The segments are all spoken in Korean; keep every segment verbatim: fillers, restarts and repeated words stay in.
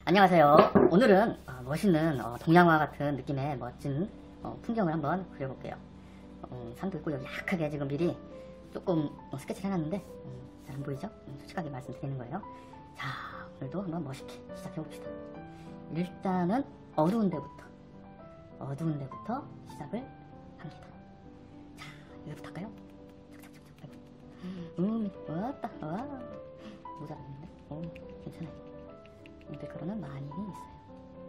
안녕하세요. 오늘은 어, 멋있는 어, 동양화 같은 느낌의 멋진 어, 풍경을 한번 그려볼게요. 어, 산도 있고 여기 약하게 지금 미리 조금 어, 스케치를 해놨는데 음, 잘 안 보이죠? 음, 솔직하게 말씀드리는 거예요. 자, 오늘도 한번 멋있게 시작해봅시다. 일단은 어두운 데부터 어두운 데부터 시작을 합니다. 자, 여기부터 할까요? 착착착착. 음, 왔다. 와, 모자랐는데? 오, 괜찮아요. 밀가루는 많이 있어요.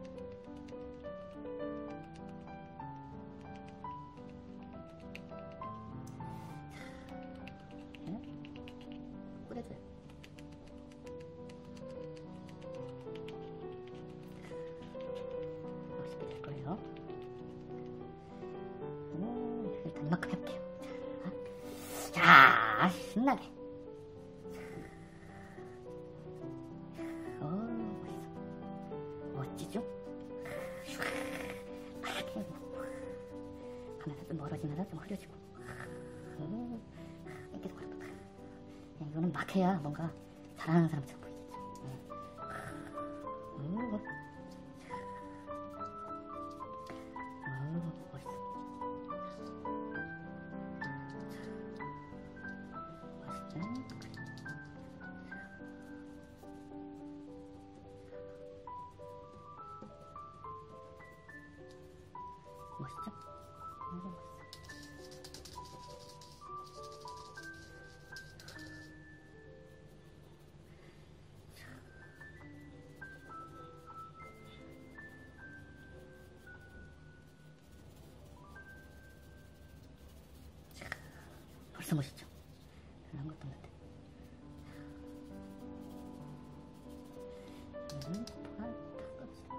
자, 뿌려줘요. 맛있게 될 거예요. 오, 일단 이만큼 해볼게요. 자, 자, 신나게. 멋지죠? 파랗게 하면서 좀 멀어지면서 좀 흐려지고 이렇게 걸어볼까? 이거는 막 해야 뭔가 잘하는 사람처럼 보이겠죠. 오, 멋있어. 멋있죠? 멋있죠? 너무 멋있어. 벌써 멋있죠? 한 것도 없는데. 음, 다 껍질.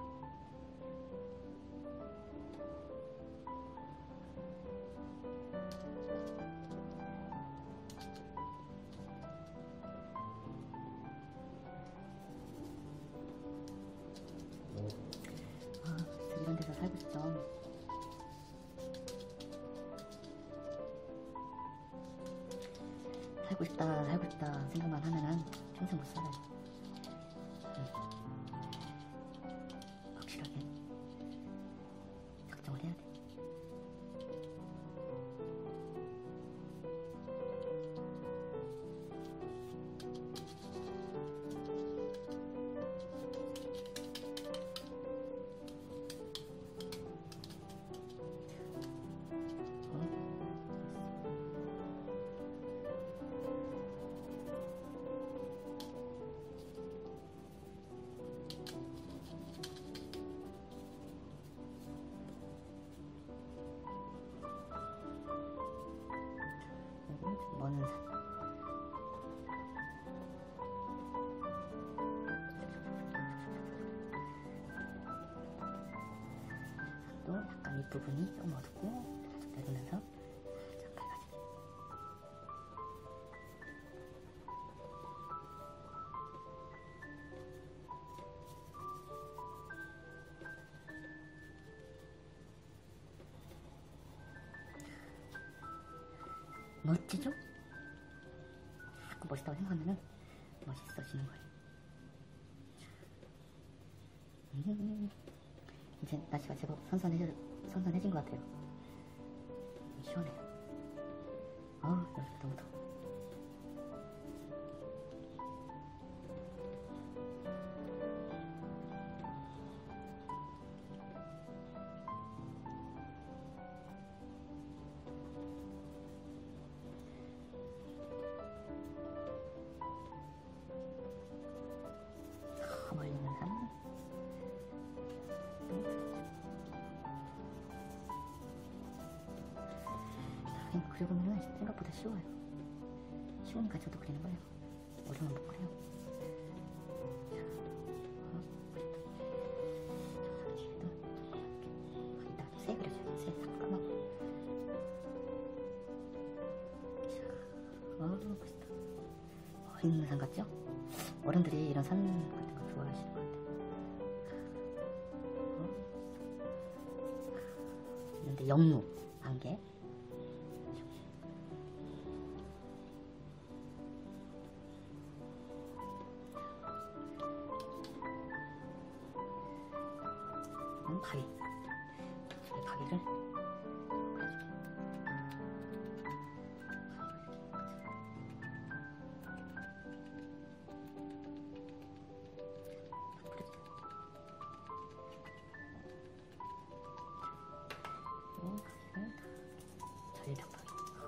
이런 데서 살고 싶죠. 살고 싶다, 살고 싶다 생각만 하면은 평생 못 살아요. 응. 확실하게 작정을 해야 돼. 먼 산. 또 약간 이 부분이 좀 어둡고 살짝 내리면서 살짝 밝아지게. 멋지죠? 자꾸 멋있다고 생각하면은 멋있어지는 거예요. 음, 이제 날씨가 제법 선선해져, 선선해진 것 같아요. 시원해요. 어우, 여기가 너무 더워. 멀리 있는 산. 그려보면 생각보다 쉬워요. 쉬우니까 저도 그리는 거예요. 어려우면 못 그려요. 자, 어, 그랬다. 뒤에도 조그맣게. 이따 새 그려줘요. 새 자꾸 까먹어. 자, 어, 멋있다. 어, 있는 산 같죠? 어른들이 이런 산 같은 거 좋아하시는 것 같아요. 어? 근데 영무, 안개. 다음 가위. 이 가위를 전략.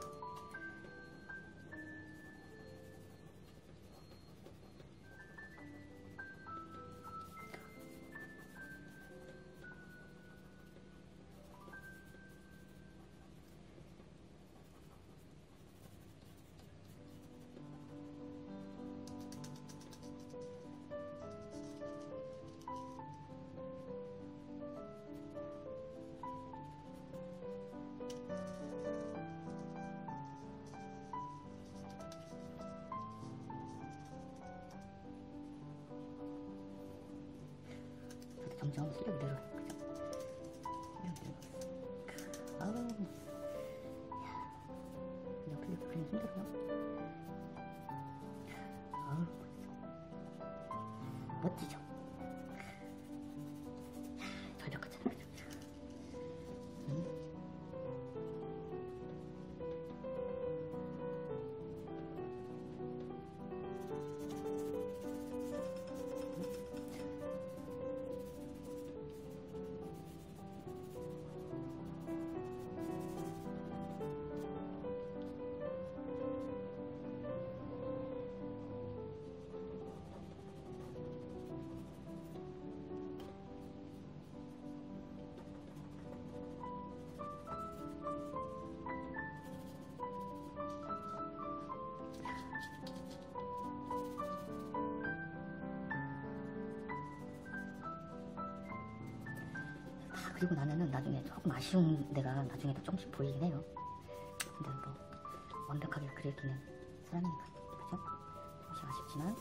점점 실력이 늘어요. 그죠? 실력이 늘어. 아우, 야, 그냥 필립 그림 힘들어요. 아우, 멋지죠? 야, 전략 같잖아, 그죠? 응? 그리고 나면은 나중에 조금 아쉬운 데가 나중에 또 조금씩 보이긴 해요. 근데 뭐 완벽하게 그리기는 사람이니까, 그죠? 조금씩 아쉽지만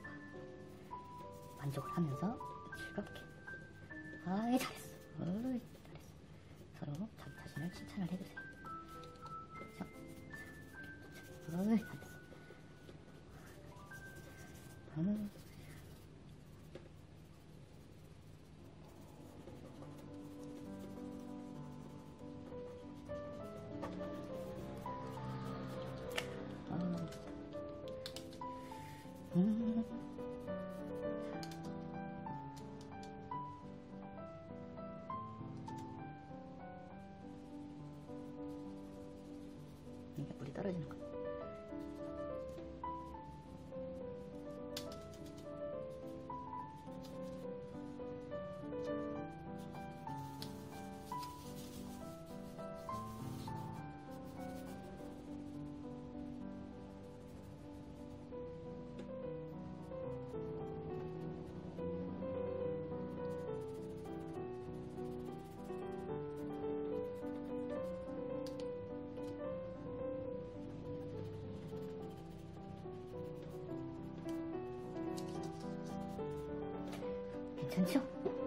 만족을 하면서 즐겁게. 아이, 잘했어. 어이, 잘했어. 서로 자기 자신을 칭찬을 해주세요. 그죠? 어이, 잘했어. 음. 음. 이게 물이 떨어지는 거. 괜찮죠?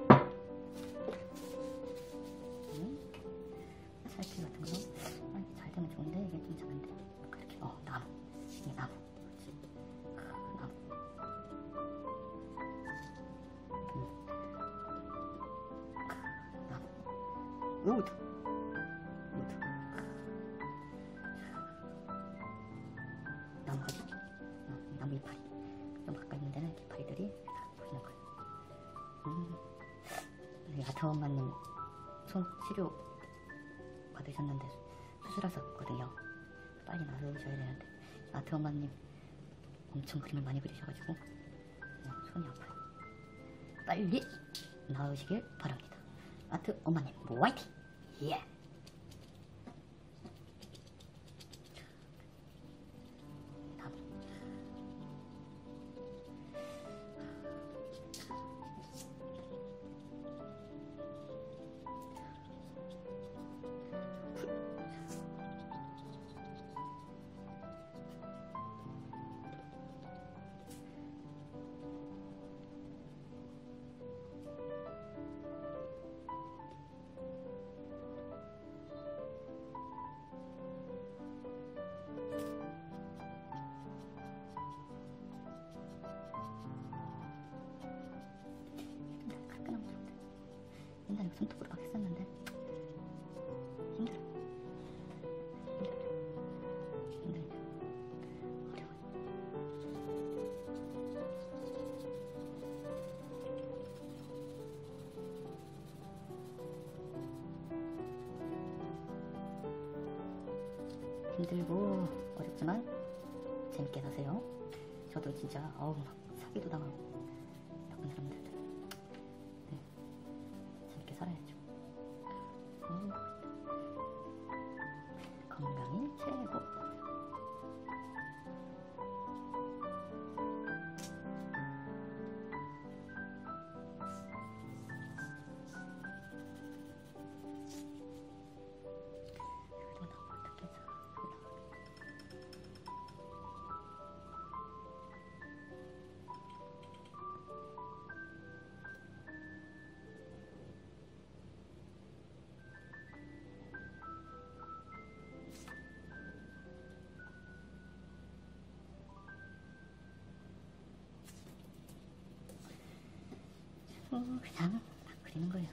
응? 살피 같은 거 아니, 잘 되면 좋은데 이게 좀 잘 안 돼. 이렇게 어 나무, 이 나무, 그렇지. 크, 나무. 응. 크, 나무. 우드, 우드. 나무 가지. 어, 나무 이파리. 좀 가까이 있는 데는 이파리들이 다 보이는 거예요. 음, 우리 아트 엄마님 손 치료 받으셨는데 수술하셨거든요. 빨리 나으셔야 되는데 아트 엄마님 엄청 그림을 많이 그리셔가지고 어, 손이 아파요. 빨리 나으시길 바랍니다. 아트 엄마님 화이팅! 예! 이거 손톱으로 막 했었는데 힘들어. 힘들어. 힘들어. 어려워. 힘들고 어렵지만 재밌게 사세요. 저도 진짜 어우 막 사기도 당하고 나쁜 사람들도 네, 재밌게 살아야죠. 음, 건강이 최고. 어, 그냥 막 그리는 거예요.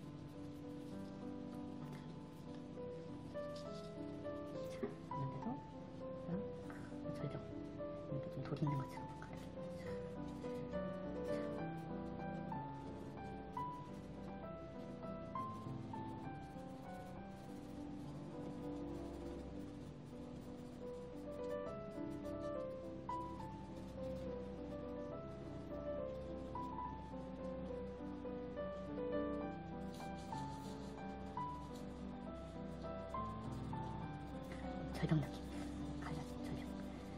자, 있는데도 그냥 절벽 이렇게 좀 돌이 있는 것처럼 가르쳐. 절벽 느낌. 갈라진 절벽.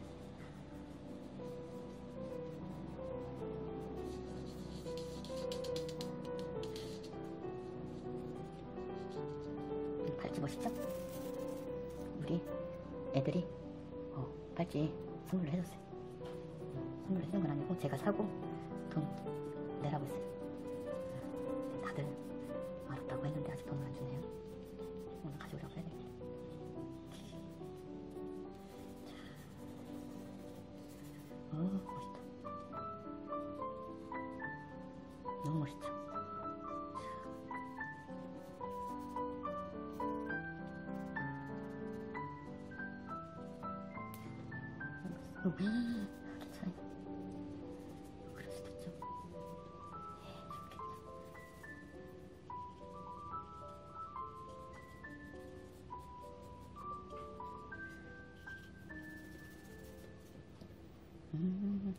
팔찌 멋있죠? 우리 애들이 어, 팔찌 선물로 해줬어요. 선물로 해준 건 아니고 제가 사고 돈 내라고 했어요. 다들 알았다고 했는데 아직 돈을 안 주네요. 오늘 가져오라고 해야 되겠네. 어, 멋있다. 너무 멋있죠? 어, 괜찮아요. 그럴 수도 있죠. 예, 좋겠죠. 음.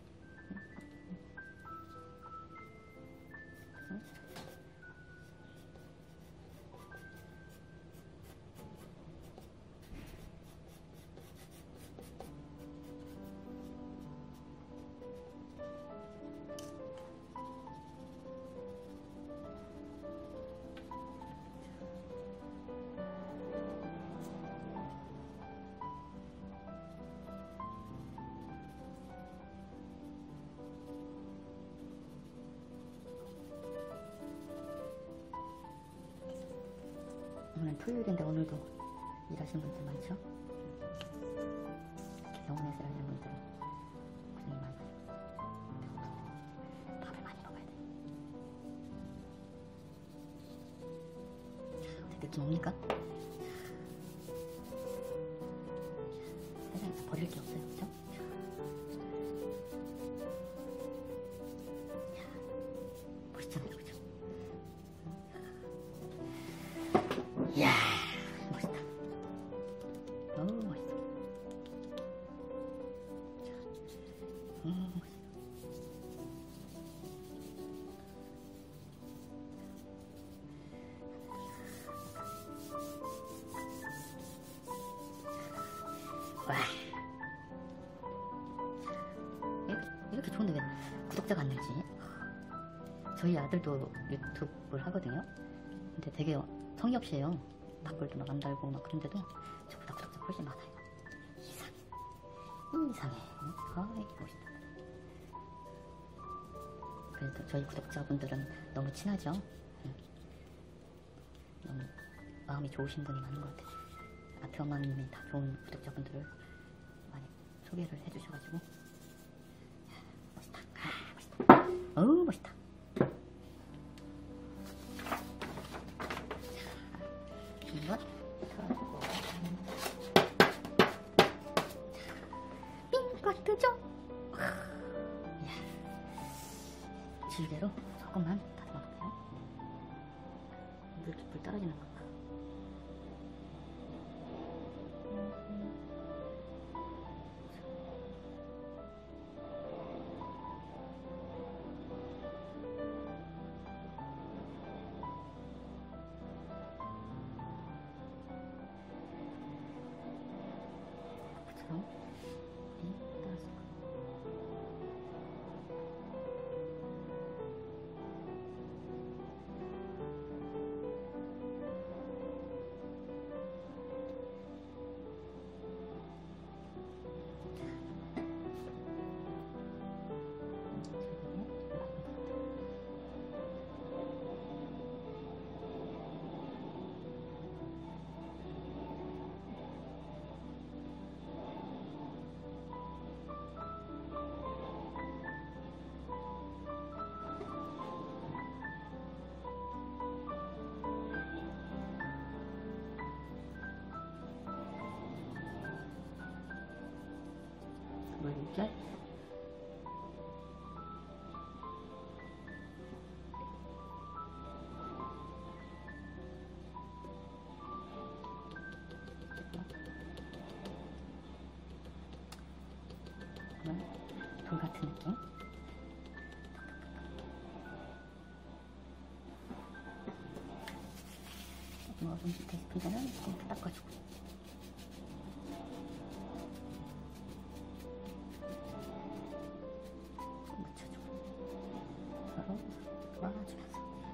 오늘 토요일인데 오늘도 일하시는 분들 많죠? 이렇게 병원에서 일하시는 분들은 고생이 많아요. 밥을 많이 먹어야 돼. 어때 느낌 옵니까? 세상에서 버릴 게 없어요, 그쵸? 멋있잖아요, 그쵸? 이야, 멋있다. 어우, 멋있어. 음, 멋있어. 와. 이렇게 좋은데 왜 구독자가 안 늘지? 저희 아들도 유튜브를 하거든요. 근데 되게 성의 없이 해요. 댓글도 막 안 달고 막 그런데도 저보다 구독자가 훨씬 많아요. 이상해. 이상해. 아이, 멋있다. 그래도 저희 구독자분들은 너무 친하죠? 응. 너무 마음이 좋으신 분이 많은 것 같아요. 아트 엄마님이 다 좋은 구독자분들을 많이 소개를 해주셔가지고 멋있다. 아, 멋있다. 어우, 멋있다. 지지개로 조금만 다듬어 볼게요. 물, 물 떨어지는 거. 그처럼 물이 떨어지는 거. 물결. 돌 같은 느낌. 뭐 좀 밑에 싶은 데는 이렇게 닦아주고. 도와주면서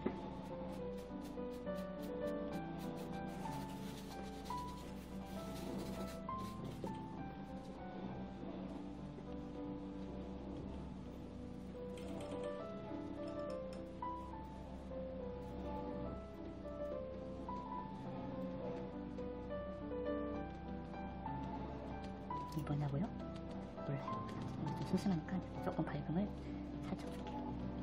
뭐냐고요? 몰라요. 좀 심심하니까 조금 밝음을 살짝 줄게요.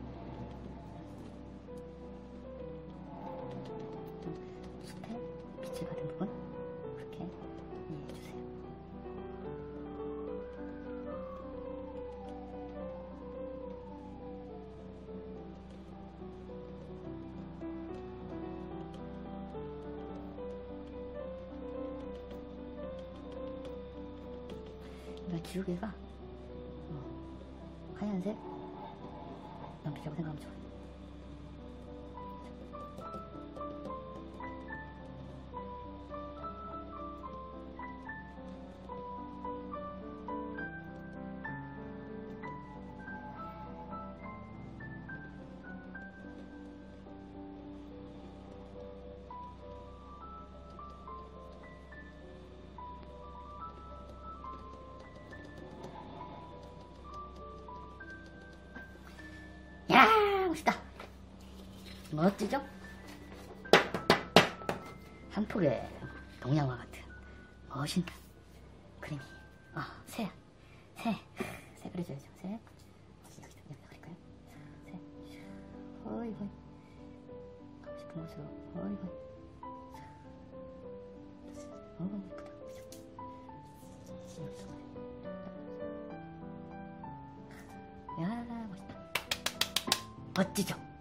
숲에 빛을 받은 부분 그렇게 이해해주세요. 그러니까 지우개가 어, 하얀색 연필이라고 생각하면 좋아요. 야, 멋있다. 멋지죠? 한 폭의 동양화 같은 멋있는 그림이. 아, 새, 새, 새 그려줘야죠. 새. 여기다 여기다 그릴까요? 새. 어이, 어이. 가고 싶은 곳으로. 어이, 어이. 어, 예쁘다. 그죠? 야, 멋있다. 멋지죠?